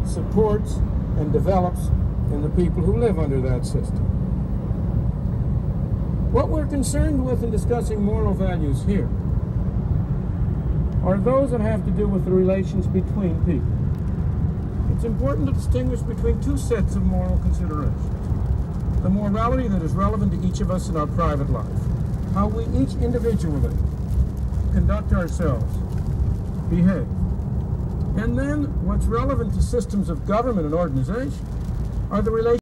supports and develops in the people who live under that system. What we're concerned with in discussing moral values here are those that have to do with the relations between people. It's important to distinguish between two sets of moral considerations. The morality that is relevant to each of us in our private life, how we each individually conduct ourselves, behave. And then what's relevant to systems of government and organization are the relations